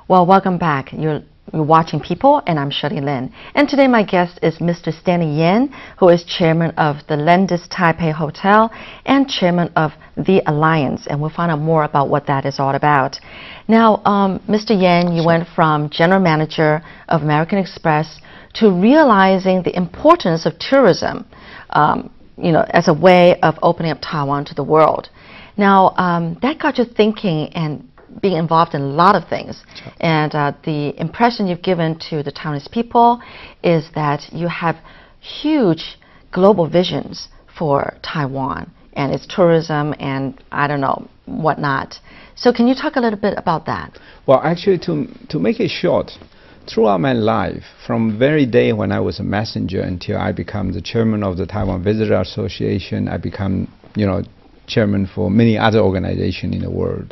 Well, welcome back. You're watching People, and I'm Shirley Lin. And today my guest is Mr. Stanley Yan, who is chairman of the Lendis Taipei Hotel and chairman of The Alliance. And we'll find out more about what that is all about. Now, Mr. Yan, you went from general manager of American Express to realizing the importance of tourism, as a way of opening up Taiwan to the world. Now, that got you thinking and being involved in a lot of things. Sure. And the impression you've given to the Taiwanese people is that you have huge global visions for Taiwan and its tourism and, I don't know, whatnot. So can you talk a little bit about that? Well, actually, to make it short, throughout my life, from very day when I was a messenger until I become the chairman of the Taiwan Visitor Association, I become, chairman for many other organizations in the world.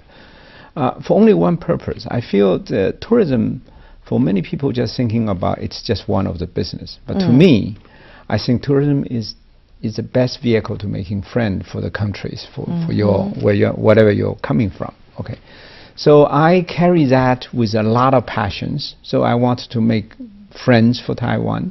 For only one purpose. I feel that tourism, for many people, just thinking about it's just one of the business. But to me, I think tourism is the best vehicle to making friends for the countries, for whatever you're coming from. Okay, so I carry that with a lot of passions. So I want to make friends for Taiwan.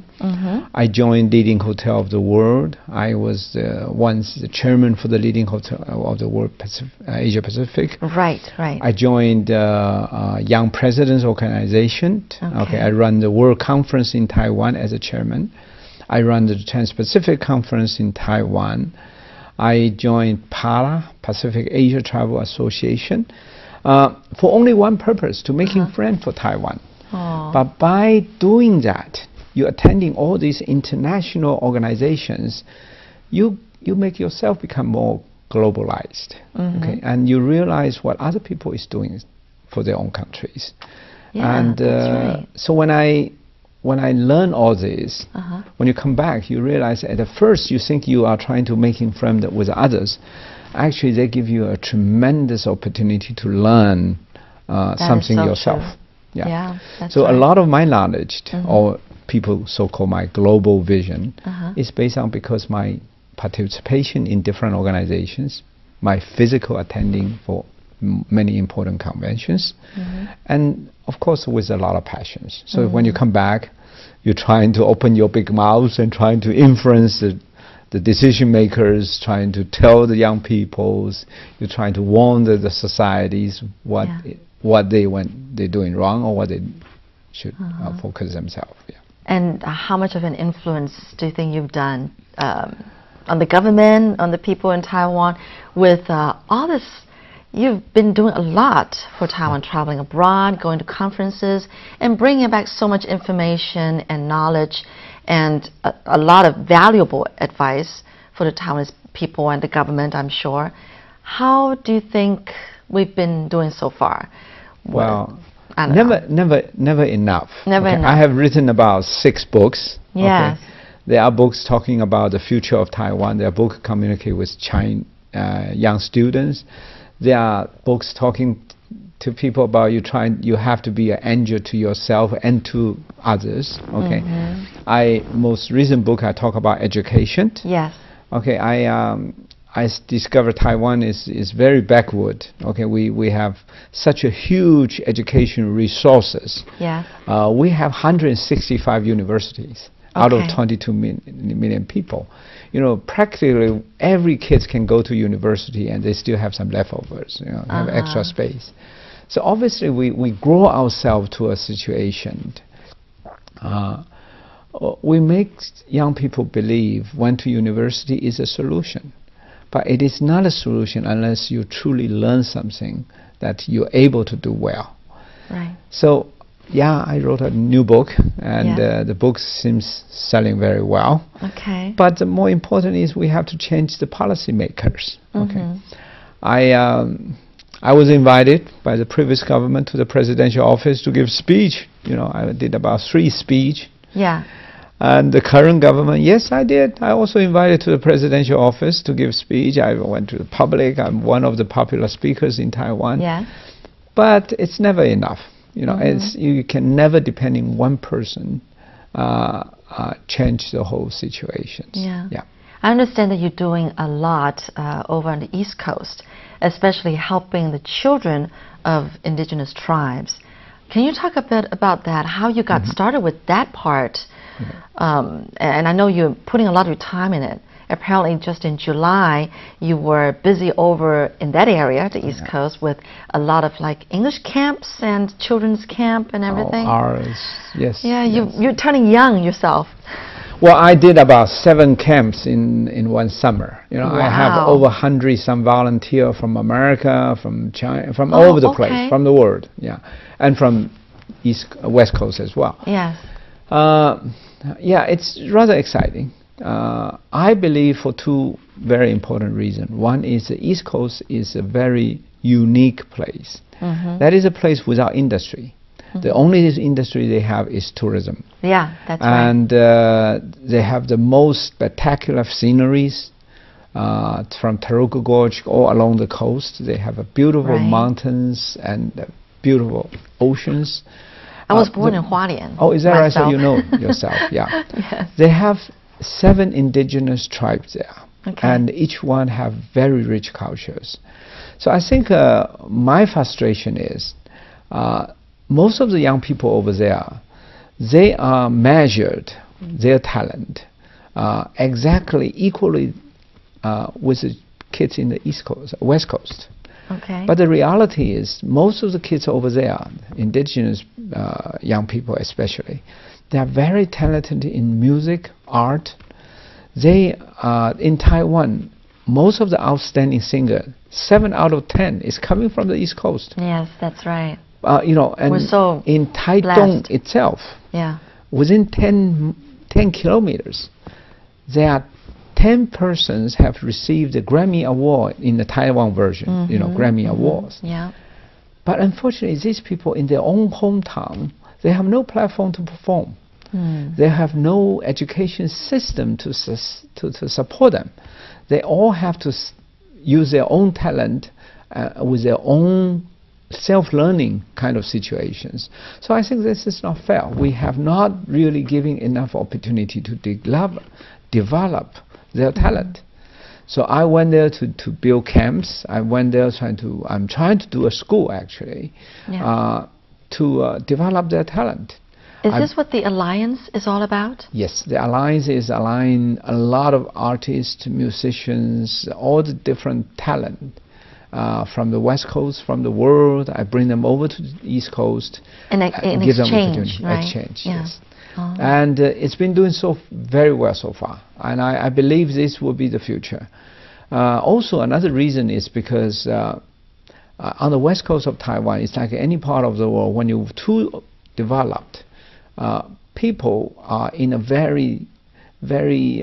I joined leading hotel of the world. I was once the chairman for the leading hotel of the world, Asia Pacific. Right. I joined Young Presidents Organization. Okay, I run the World Conference in Taiwan as a chairman. I run the Trans-Pacific Conference in Taiwan. I joined PALA, Pacific Asia Travel Association, for only one purpose, to making friends for Taiwan. But by doing that, you're attending all these international organizations, you make yourself become more globalized, okay? And you realize what other people is doing for their own countries. Yeah, and that's right. So when I learn all this, when you come back, you realize at first you think you are trying to making friends with others. Actually, they give you a tremendous opportunity to learn something so yourself. True. Yeah, that's so right. a lot of my knowledge, or people so-called my global vision, is based on because my participation in different organizations, my physical attending for many important conventions, and of course with a lot of passions. So when you come back, you're trying to open your big mouth and trying to influence the decision makers, trying to tell the young peoples, you're trying to warn the societies what they're doing wrong or what they should focus themselves. Yeah. And how much of an influence do you think you've done on the government, on the people in Taiwan, with all this? You've been doing a lot for Taiwan, traveling abroad, going to conferences, and bringing back so much information and knowledge and a lot of valuable advice for the Taiwanese people and the government, I'm sure. How do you think we've been doing so far? Well, never enough. Never enough. I have written about 6 books. Yes. Okay. There are books talking about the future of Taiwan. There are books communicate with young students. There are books talking to people about you have to be an angel to yourself and to others. Okay. Most recent book I talk about education. Yes. Okay. I discovered Taiwan is very backward. Okay, we have such a huge education resources. Yeah. We have 165 universities out of 22 million people. Practically every kid can go to university and they still have some leftovers. Have extra space. So obviously we grow ourselves to a situation. We make young people believe went to university is a solution. But it is not a solution unless you truly learn something that you're able to do well. Right. So, I wrote a new book, and the book seems selling very well. Okay. But the more important is we have to change the policymakers. Okay. I was invited by the previous government to the presidential office to give speech. I did about 3 speeches. Yeah. And the current government, yes, I did. I also invited to the presidential office to give speech. I went to the public. I'm one of the popular speakers in Taiwan. Yeah. But it's never enough. You can never depend on one person change the whole situation. Yeah. I understand that you're doing a lot over on the East Coast, especially helping the children of indigenous tribes. Can you talk a bit about that, how you got started with that part? And I know you're putting a lot of your time in it. Apparently just in July you were busy over in that area, the East Coast, with a lot of like English camps and children's camp and everything. Ours, yes. Yeah, yes. you're turning young yourself. Well, I did about 7 camps in one summer. You know, Wow. I have over 100 some volunteer from America, from China, from all over the place, from the world, yeah, and from West Coast as well. Yes. Yeah, it's rather exciting. I believe for 2 very important reasons. One is the East Coast is a very unique place. That is a place without industry. The only industry they have is tourism. Yeah, that's right. And they have the most spectacular sceneries from Taroko Gorge all along the coast. They have a beautiful mountains and beautiful oceans. I was born in Hualien. Oh, is that right? So myself. you know yourself, yeah. Yes. They have 7 indigenous tribes there, Okay. and each one have very rich cultures. So I think my frustration is most of the young people over there, they are measured their talent exactly equally with the kids in the East Coast, West Coast. Okay. But the reality is, most of the kids over there, indigenous young people especially, they are very talented in music, art. They in Taiwan, most of the outstanding singers, 7 out of 10 is coming from the East Coast. Yes, that's right. You know, and We're so in Taitung blessed. itself, Yeah. within 10 kilometers, there are 10 persons have received the Grammy Award in the Taiwan version, you know, Grammy Awards. Yeah. But unfortunately, these people in their own hometown, they have no platform to perform. They have no education system to support them. They all have to use their own talent with their own self-learning kind of situations. So I think this is not fair. We have not really given enough opportunity to develop their talent. So I went there to build camps. I went there I'm trying to do a school actually, to develop their talent. Is this what the Alliance is all about? Yes, the Alliance is aligning a lot of artists, musicians, all the different talent from the West Coast, from the world. I bring them over to the East Coast. In give them exchange, opportunity. right? Exchange, Yeah. yes. And it's been doing so very well so far. And I believe this will be the future. Also, another reason is because on the West Coast of Taiwan, it's like any part of the world, when you're too developed, people are in a very, very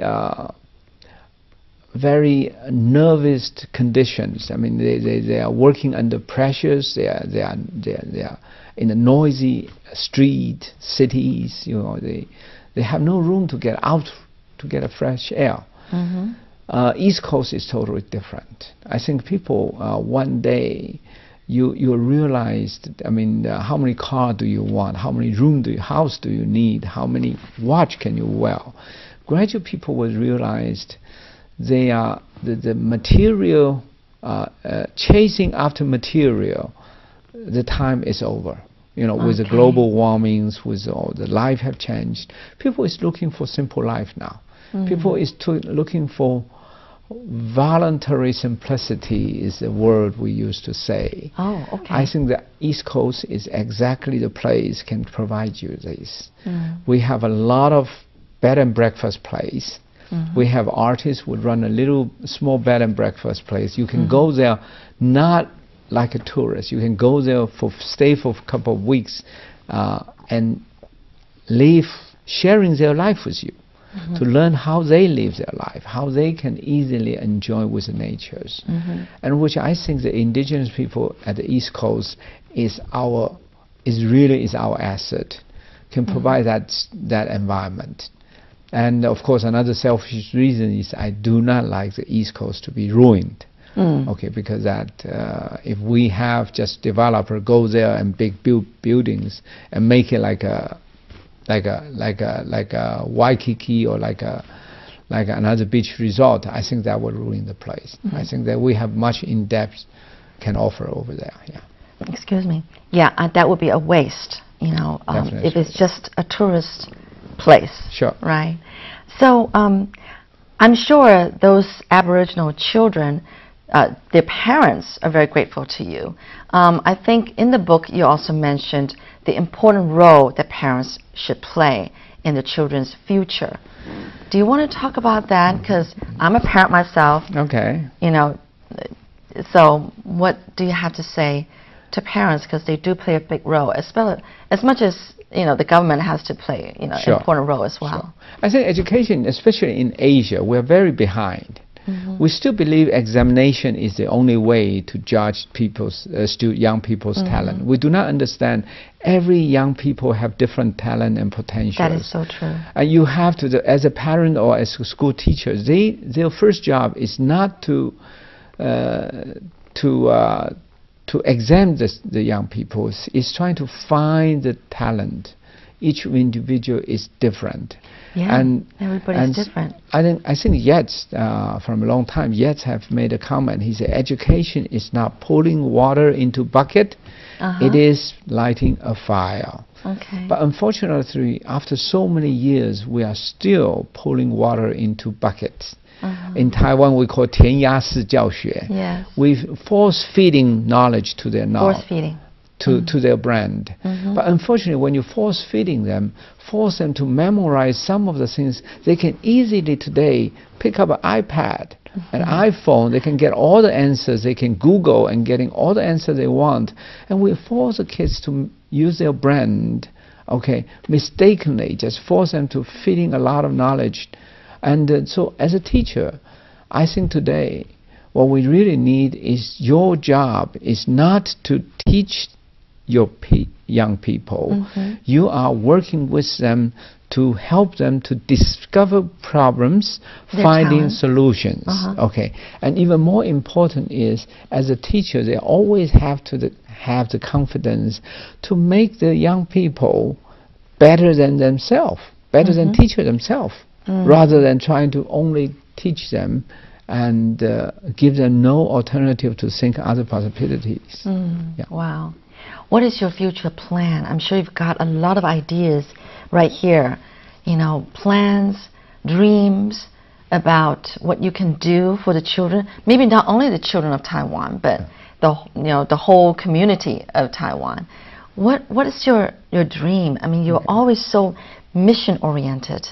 nervous conditions. I mean, they are working under pressures. They are in a noisy street, cities. You know, they have no room to get out to get a fresh air. East Coast is totally different. I think people one day you realize, I mean, how many cars do you want? How many house do you need? How many watch can you wear? Gradually, people will realize they are the material, chasing after material. The time is over. You know, with the global warmings, with all the life have changed. People is looking for simple life now. People is looking for voluntary simplicity is the word we used to say. Oh, okay. I think the East Coast is exactly the place can provide you this. We have a lot of bed and breakfast place. We have artists who run a little small bed and breakfast place. You can go there not like a tourist. You can go there stay for a couple of weeks and live sharing their life with you. To learn how they live their life, how they can easily enjoy with the natures, and which I think the indigenous people at the East Coast is really our asset, can provide that environment. And of course, another selfish reason is I do not like the East Coast to be ruined. Okay, because if we have just developer go there and build buildings and make it like a Waikiki or like another beach resort, I think that would ruin the place. I think that we have much in depth can offer over there. Yeah. Excuse me. Yeah, that would be a waste, if it's just a tourist place. Sure. Right. So I'm sure those Aboriginal children, their parents are very grateful to you. I think in the book you also mentioned the important role that parents should play in the children's future. Do you want to talk about that? Because I'm a parent myself. Okay. So what do you have to say to parents, because they do play a big role, as much as the government has to play Sure. important role as well. Sure. I think education, especially in Asia, we're very behind. We still believe examination is the only way to judge people's young people's talent. We do not understand every young people have different talent and potentials. That is so true. And you have to, as a parent or as a school teacher, their first job is not to examine the young people. It's trying to find the talent. Each individual is different. Yeah, and everybody's different. I think Yates, from a long time, Yates have made a comment. He said, education is not pouring water into bucket, it is lighting a fire. Okay. But unfortunately, after so many years, we are still pouring water into buckets. In Taiwan, we call 填鸭式教学. Yes. We're force-feeding knowledge to their knowledge. Force-feeding. To their brand. But unfortunately, when you force-feeding them, force them to memorize some of the things, they can easily today pick up an iPad, an iPhone, they can get all the answers, they can Google and getting all the answers they want. And we force the kids to use their brand, mistakenly, just force them to feeding a lot of knowledge. And so as a teacher, I think today, what we really need is your job is not to teach your young people. You are working with them to help them to discover problems, finding solutions. And even more important is, as a teacher, they always have to have the confidence to make the young people better than themselves, better than teacher themselves, rather than trying to only teach them and give them no alternative to think other possibilities. Yeah. Wow. What is your future plan? I'm sure you've got a lot of ideas right here. Plans, dreams about what you can do for the children. Maybe not only the children of Taiwan, but the whole community of Taiwan. What is your dream? I mean, you're always so mission oriented.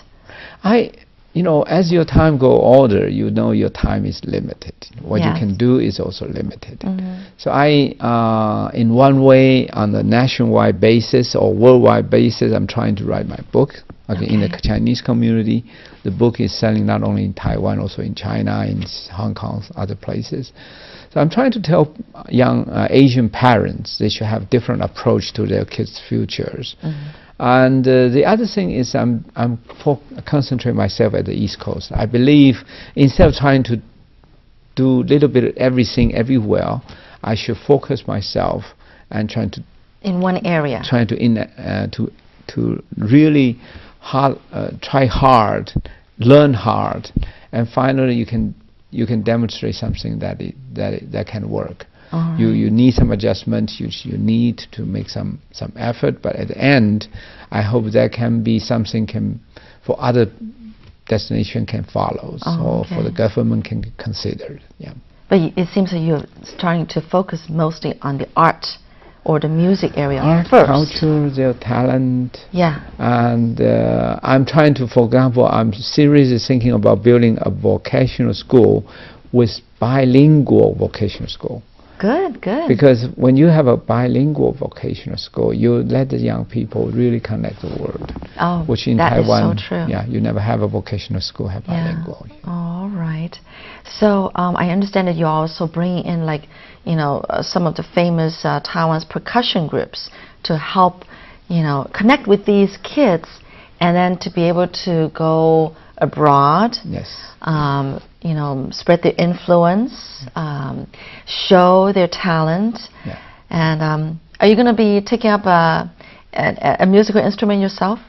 As your time go older, your time is limited. What you can do is also limited. So in one way, on a nationwide basis or worldwide basis, I'm trying to write my book. In the Chinese community, the book is selling not only in Taiwan, also in China, in Hong Kong, other places. So I'm trying to tell young Asian parents they should have different approach to their kids' futures. And the other thing is I'm concentrating myself at the East Coast. I believe instead of trying to do a little bit of everything everywhere, I should focus myself and trying to in one area. Trying to really try hard, learn hard, and finally you can demonstrate something that can work. Right. You need some adjustments, you need to make some effort, but at the end, I hope there can be something for other destination can follow, or for the government can consider. Yeah. But it seems that you're starting to focus mostly on the art or the music area art, first. Culture, their talent. Yeah. And I'm trying to, for example, I'm seriously thinking about building a vocational school with bilingual vocational school. Good, good. Because when you have a bilingual vocational school, you let the young people really connect the world. Oh, which in that Taiwan, is so true. Yeah, you never have a vocational school have bilingual. All right. So I understand that you're also bringing in some of the famous Taiwan's percussion groups to help connect with these kids, and then to be able to go abroad. Yes. Spread their influence, show their talent. Yeah. And are you going to be taking up a musical instrument yourself?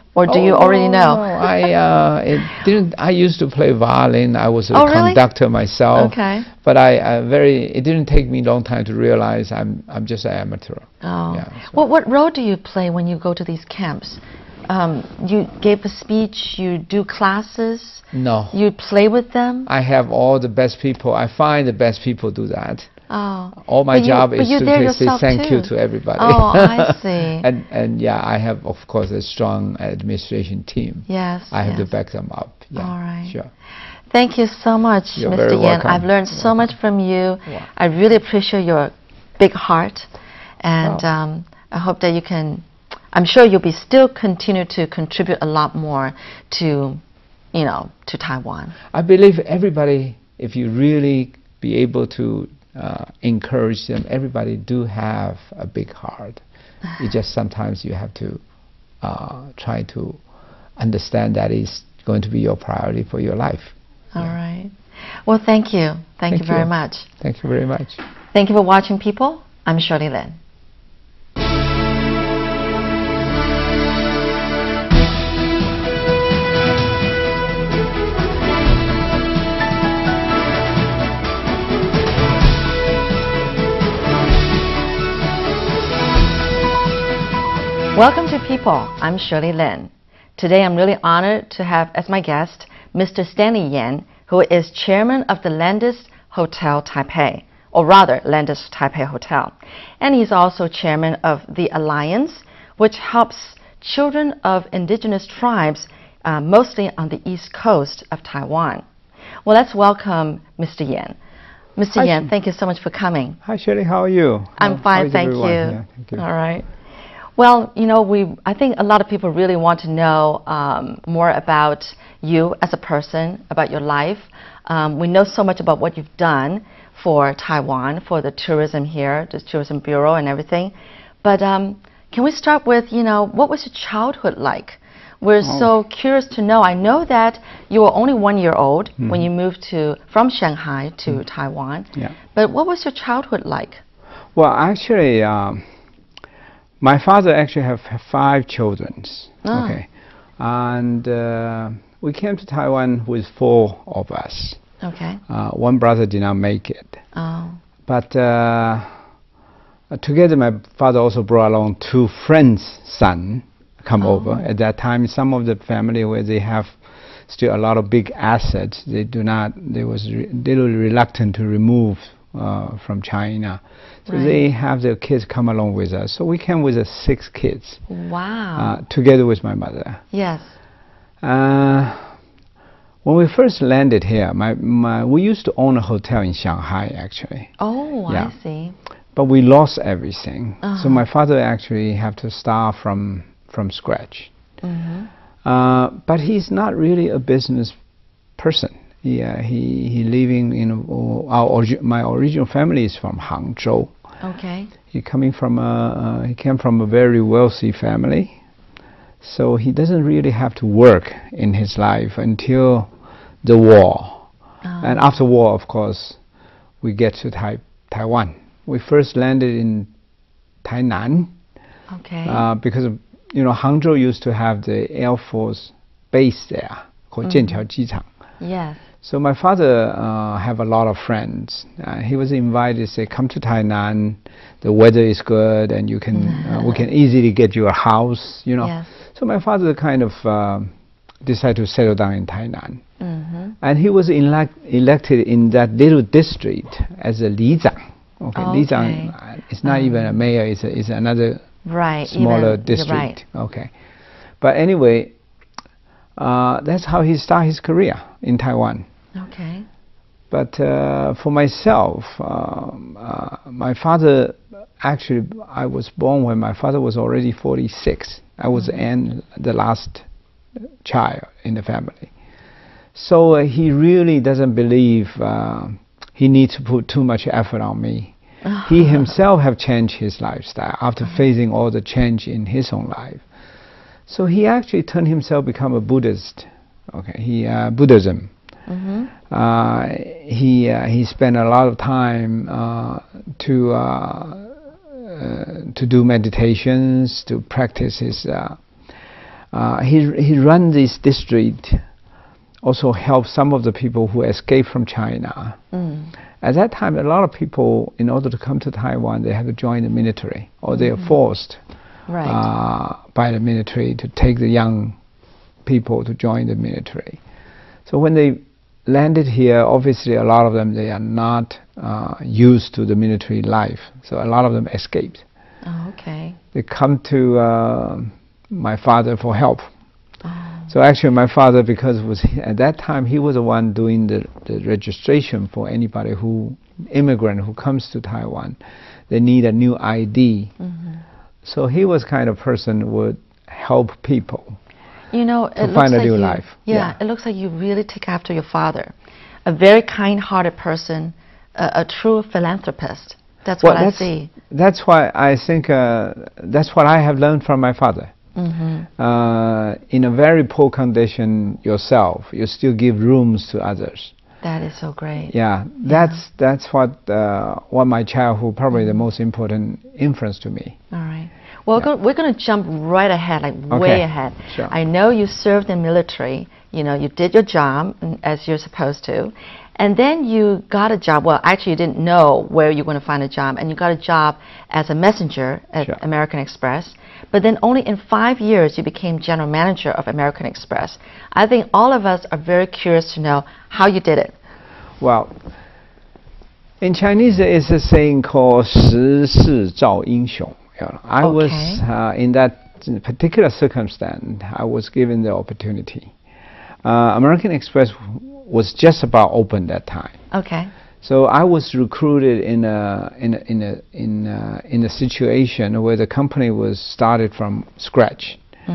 or do you already know? No, it didn't. I used to play violin. I was a Oh, really? conductor myself. Okay. But it didn't take me a long time to realize I'm just an amateur. Oh. Yeah, so. Well, what role do you play when you go to these camps? You gave a speech, you do classes? No. You play with them? I have all the best people. I find the best people do that. Oh. All my job is to say thank you too. to everybody. Oh, I see. and yeah, I have, of course, a strong administration team. Yes. I have yes. to back them up. Yeah, all right. Sure. Thank you so much, You're Mr. very Yan. welcome. I've learned so much from you. Wow. I really appreciate your big heart, and Wow. I hope that you can. I'm sure you'll be still continue to contribute a lot more to, to Taiwan. I believe everybody, if you really be able to encourage them, everybody do have a big heart. It just sometimes you have to try to understand that is going to be your priority for your life. All right. Well, thank you. Thank you very much. Thank you very much. Thank you for watching, people. I'm Shirley Lin. Welcome to People. I'm Shirley Lin. Today I'm really honored to have as my guest Mr. Stanley Yan, who is chairman of the Landis Hotel Taipei, or rather Landis Taipei Hotel. And he's also chairman of the Alliance, which helps children of indigenous tribes, mostly on the east coast of Taiwan. Well, let's welcome Mr. Yan. Mr. Yan, thank you so much for coming. Hi, Shirley. How are you? I'm fine, thank you. Yeah, thank you. All right. Well, I think a lot of people really want to know more about you as a person, about your life. We know so much about what you've done for Taiwan, for the tourism here, the Tourism Bureau and everything. But can we start with, what was your childhood like? We're so curious to know. I know that you were only 1 year old when you moved from Shanghai to Taiwan. Yeah. But what was your childhood like? Well, actually, my father actually have 5 children. Ah. Okay, and we came to Taiwan with 4 of us. Okay. One brother did not make it. Oh. But together, my father also brought along 2 friends' son come over. At that time, some of the family where they have still a lot of big assets, they was little reluctant to remove from China. So they have their kids come along with us. So we came with 6 kids. Wow. Together with my mother. Yes. When we first landed here, we used to own a hotel in Shanghai, actually. Oh, Yeah. I see. But we lost everything. So my father actually had to start from scratch. But he's not really a business person. He living in my original family is from Hangzhou. Okay. He came from a very wealthy family, so he doesn't really have to work in his life until the war. And after war, of course, we get to Taiwan. We first landed in Tainan. Okay. Because of, Hangzhou used to have the Air Force base there called Jianqiao Jichang. Yes. So my father have a lot of friends. He was invited, say, come to Tainan. The weather is good, and you can we can easily get you a house. Yes. So my father kind of decided to settle down in Tainan, and he was elected in that little district as a Lizang. Okay, Lizang is not even a mayor; it's another smaller district. Right. Okay, but anyway, that's how he started his career in Taiwan. Okay. But for myself, my father, actually, I was born when my father was already 46. I was the last child in the family. So he really doesn't believe he needs to put too much effort on me. He himself have changed his lifestyle after facing all the change in his own life. So he actually turned himself become a Buddhist. Okay, Buddhism. He spent a lot of time to do meditations, to practice his he run this district, also help some of the people who escaped from China. At that time, a lot of people, in order to come to Taiwan, they had to join the military, or they are forced by the military to take the young people to join the military. So when they landed here, obviously a lot of them, they are not used to the military life. So a lot of them escaped. Oh, okay. They come to my father for help. So actually my father, because at that time he was the one doing the registration for anybody immigrant who comes to Taiwan. They need a new ID. So he was kind of person who would help people to find a new life. Yeah, it looks like you really take after your father. A very kind-hearted person, a true philanthropist. That's what I see. That's why I think that's what I have learned from my father. In a very poor condition yourself, you still give rooms to others. That is so great. Yeah, that's what my childhood, probably the most important influence to me. All right. Well, we're going to jump right ahead, like way ahead. Sure. I know you served in military. You know, you did your job as you're supposed to. And then you got a job. Well, actually, you didn't know where you were going to find a job. And you got a job as a messenger at American Express. But then only in 5 years, you became general manager of American Express. I think all of us are very curious to know how you did it. Well, in Chinese, there is a saying called 时势造英雄. I was in that particular circumstance. I was given the opportunity. American Express was just about open that time. Okay. So I was recruited in a situation where the company was started from scratch.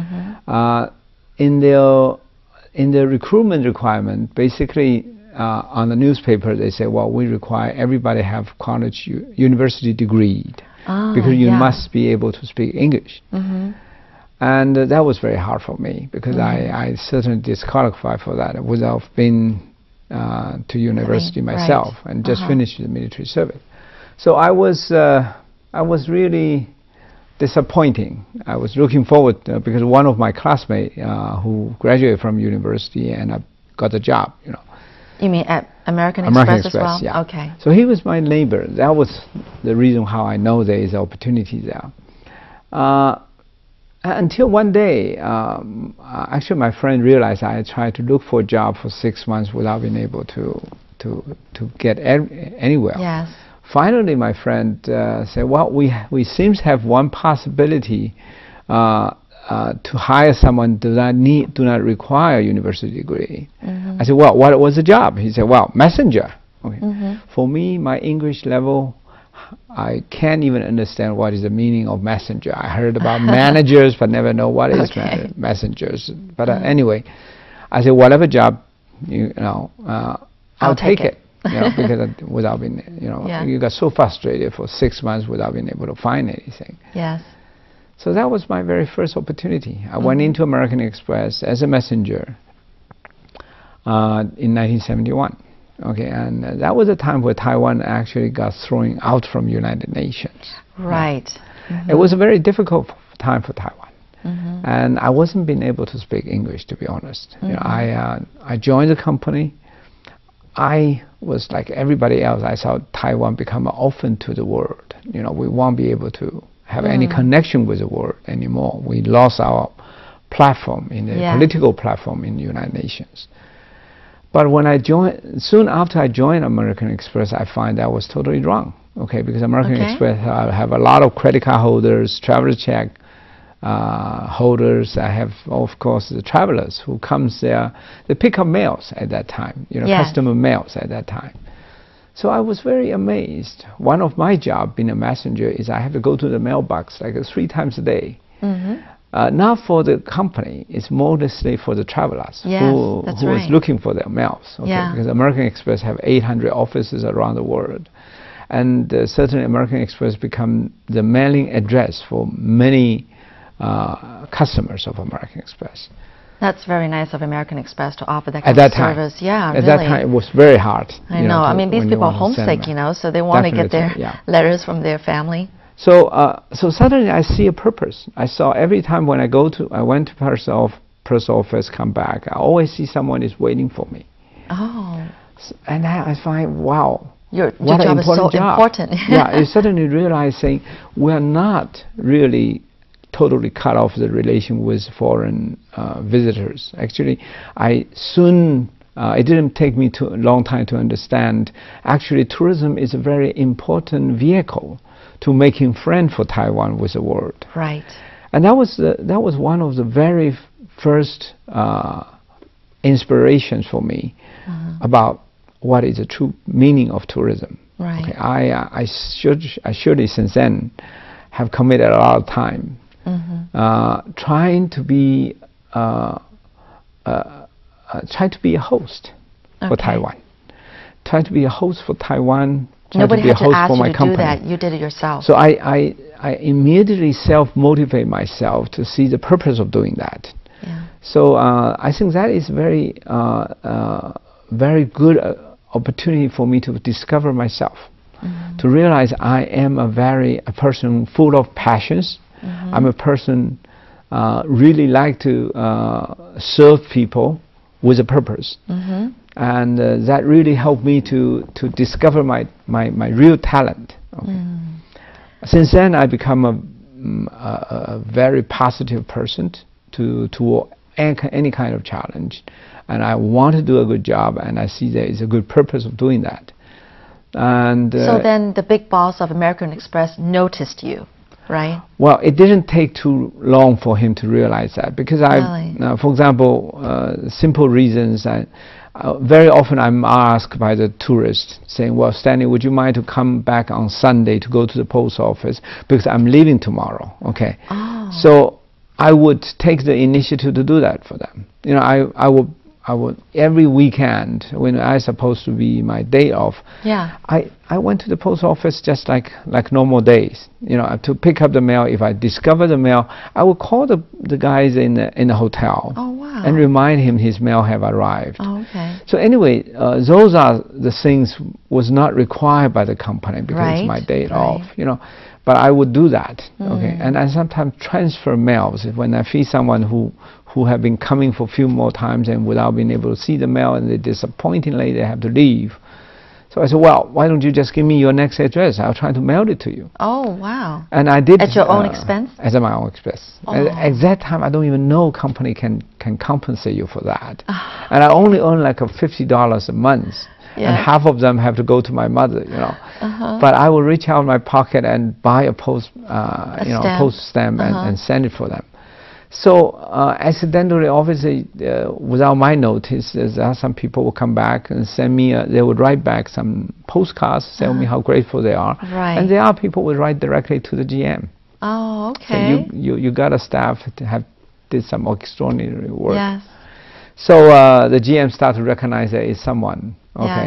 In the recruitment requirement, basically on the newspaper they say, well, we require everybody have college university degree because you must be able to speak English. And that was very hard for me because I certainly disqualified for that without being to university myself and just finished the military service. So I was really disappointing. I was looking forward because one of my classmates who graduated from university and I got a job, You mean at American Express as well? Yeah. Okay. So he was my neighbor. That was the reason how I know there is opportunity there. Until one day, actually my friend realized I had tried to look for a job for 6 months without being able to get anywhere. Yes. Finally, my friend said, well, we seem to have one possibility to hire someone do not require a university degree. I said, well, what was the job? He said, well, messenger. Okay. For me, my English level, I can't even understand what is the meaning of messenger. I heard about managers, but never know what is messengers. But anyway, I said, whatever job, I'll take it. Because without being, you got so frustrated for 6 months without being able to find anything. Yes. So that was my very first opportunity. I went into American Express as a messenger in 1971. Okay, and that was a time where Taiwan actually got thrown out from United Nations. Right. It was a very difficult time for Taiwan. And I wasn't being able to speak English, to be honest. I joined the company. I was like everybody else. I saw Taiwan become an orphan to the world. We won't be able to have any connection with the world anymore. We lost our platform in the political platform in the United Nations. But when soon after I joined American Express, I find that was totally wrong. Okay, because American Express have a lot of credit card holders, traveler check holders. I have, of course, the travelers who comes there. They pick up mails at that time, customer mails at that time. So I was very amazed. One of my job being a messenger is I have to go to the mailbox like 3 times a day. Not for the company, it's mostly for the travelers who was looking for their mails. Because American Express have 800 offices around the world. And certainly American Express become the mailing address for many customers of American Express. That's very nice of American Express to offer that kind of service. Yeah, at that time, it was very hard. I know. I mean, these people are homesick, so they want to get their letters from their family. So suddenly I see a purpose. I saw every time when I went to post office, come back, I always see someone is waiting for me. Oh. And I find, wow, Your what an job is so important job. important. Yeah, you suddenly realize saying we're not really totally cut off the relation with foreign visitors. Actually, it didn't take me a long time to understand. Actually, tourism is a very important vehicle to making friends for Taiwan with the world. Right. And that was one of the very first inspirations for me about what is the true meaning of tourism. Right. Okay, I surely since then have committed a lot of time trying to be a host for Taiwan. Trying to be a host for Taiwan. Nobody to be had a host to ask for you my to company. do that. You did it yourself. So I immediately self-motivate myself to see the purpose of doing that. Yeah. So I think that is very very good opportunity for me to discover myself, to realize I am a person full of passions. I'm a person really like to serve people with a purpose, and that really helped me to discover my real talent. Okay. Since then, I become a very positive person to any kind of challenge, and I want to do a good job, and I see there is a good purpose of doing that. And so then the big boss of American Express noticed you, right? Well, it didn't take too long for him to realize that, because for example, simple reasons. Very often I'm asked by the tourists saying, well, Stanley, would you mind to come back on Sunday to go to the post office because I'm leaving tomorrow, okay? Oh. So I would take the initiative to do that for them. You know, I would every weekend when I supposed to be my day off, I went to the post office just like normal days, you know, to pick up the mail. If I discover the mail, I would call the guys in the hotel and remind him his mail have arrived. Oh, okay. So anyway, those are the things was not required by the company because it's my day off, you know. But I would do that, okay. And I sometimes transfer mails when I see someone who have been coming for a few more times and without being able to see the mail, and they're disappointingly they have to leave. So I said, well, why don't you just give me your next address? I'll try to mail it to you. Oh, wow. And I did. At your own expense? At my own expense. At that time, I don't even know company can compensate you for that. And I only earn like $50 a month. And half of them have to go to my mother, you know. But I will reach out in my pocket and buy a post stamp and send it for them. So accidentally, obviously, without my notice, there are some people will come back and send me. They would write back some postcards, tell me how grateful they are. Right. And there are people who would write directly to the GM. Oh, okay. So you got a staff to did some extraordinary work. Yes. So the GM started to recognize there is someone,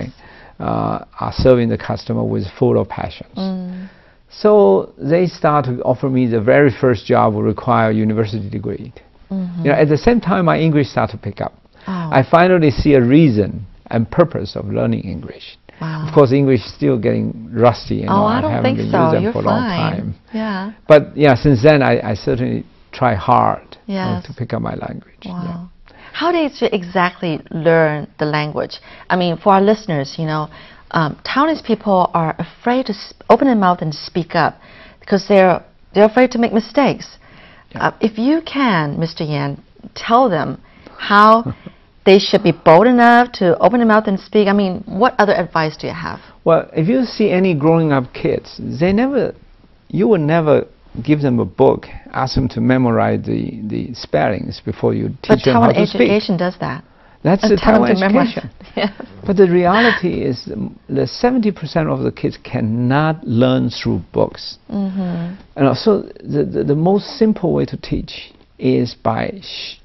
are serving the customer with full of passions. So they start to offer me the very first job will require a university degree. You know, at the same time, my English started to pick up. I finally see a reason and purpose of learning English. Of course, English is still getting rusty. You know, I don't think so. You're for a long time. Yeah. But yeah, since then I certainly try hard to pick up my language. Wow. How did you exactly learn the language? I mean, for our listeners, you know, Taiwanese people are afraid to open their mouth and speak up because they're afraid to make mistakes. If you can, Mr. Yan, tell them how they should be bold enough to open their mouth and speak. I mean, what other advice do you have? Well, if you see any growing up kids, you will never give them a book, ask them to memorize the spellings before you teach them how to speak. But Taiwan education does that. That's the Taiwan education. But the reality is that 70% of the kids cannot learn through books. And so the most simple way to teach is by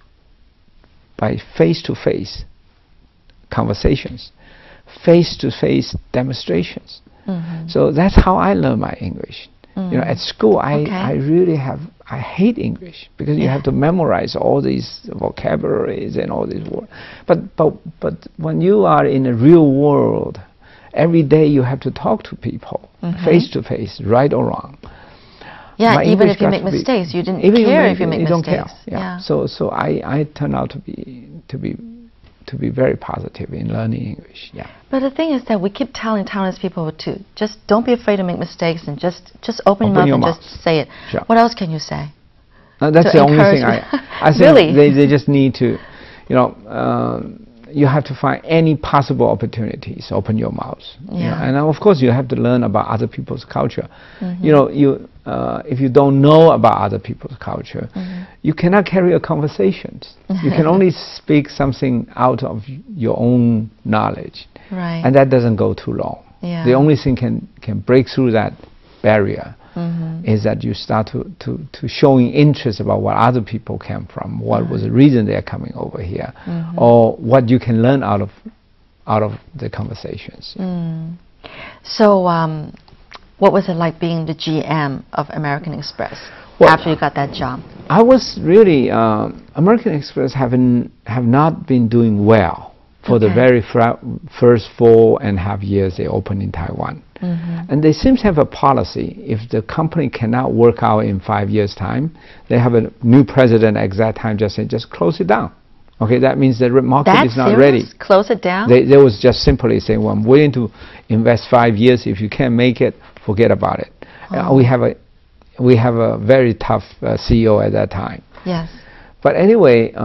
face-to-face conversations, face-to-face demonstrations. So that's how I learn my English. You know, at school, I hate English because you have to memorize all these vocabularies and all these words. But when you are in a real world, every day you have to talk to people face to face, right or wrong. Yeah, My even English if you got make to be- mistakes, you didn't even care if you make you don't mistakes. care. Yeah. So I turned out to be very positive in learning English. Yeah. But the thing is that we keep telling Taiwanese people to just don't be afraid to make mistakes and just open your mouth and just say it. Sure. What else can you say? That's to the only thing encourage I think Really? they just need to, you know, you have to find any possible opportunities, open your mouth. You know, Yeah. and of course you have to learn about other people's culture. Mm-hmm. You know, if you don't know about other people's culture, Mm-hmm. you cannot carry a conversation. You can only speak something out of your own knowledge. Right. And that doesn't go too long. Yeah. The only thing can break through that barrier Mm-hmm. is that you start to showing interest about what other people came from, what was the reason they're coming over here, Mm-hmm. or what you can learn out of the conversations. Mm. So, what was it like being the GM of American Express after you got that job? I was really American Express have not been doing well for the Okay. very first 4.5 years they opened in Taiwan. Mm-hmm. And they seem to have a policy, if the company cannot work out in 5 years' time, they have a new president at that time just say, just close it down. Okay, that means the market That's is not serious? ready. Close it down? They was just simply saying, well, I'm willing to invest 5 years. If you can't make it, forget about it. Oh. We have a very tough CEO at that time. Yes. But anyway,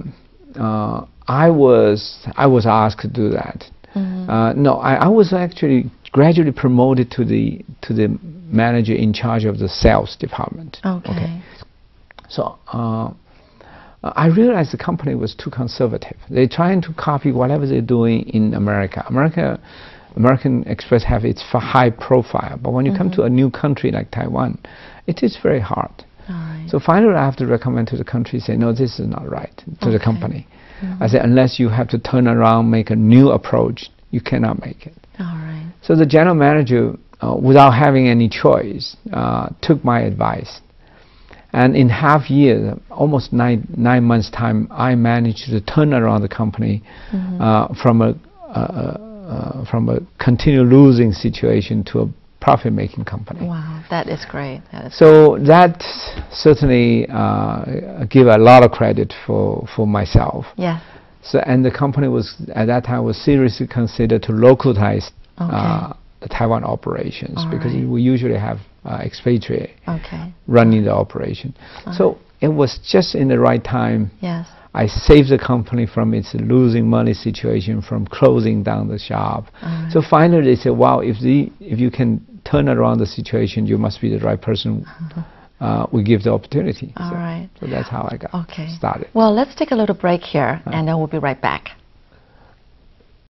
I was asked to do that. Mm-hmm. No, I was actually gradually promoted to the manager in charge of the sales department. Okay. So I realized the company was too conservative. They're trying to copy whatever they're doing in America. American Express have its high profile, but when you come to a new country like Taiwan, it is very hard. All right. So finally I have to recommend to the country, say, no, this is not right, to the Okay. company. I said, unless you have to turn around, make a new approach, you cannot make it. All right. So the general manager, without having any choice, took my advice. And in half year, almost nine months' time, I managed to turn around the company from a continual losing situation to a profit-making company. Wow, that is great. So that certainly give a lot of credit for myself. Yes. So, and the company was at that time was seriously considered to localize the Taiwan operations. All because right. we usually have expatriate Okay. running the operation. So it was just in the right time. Yes. I saved the company from its losing money situation, from closing down the shop. All So finally they said, wow, if you can turn around the situation, you must be the right person. We give the opportunity. All right. So that's how I got started. Well, let's take a little break here, and then we'll be right back.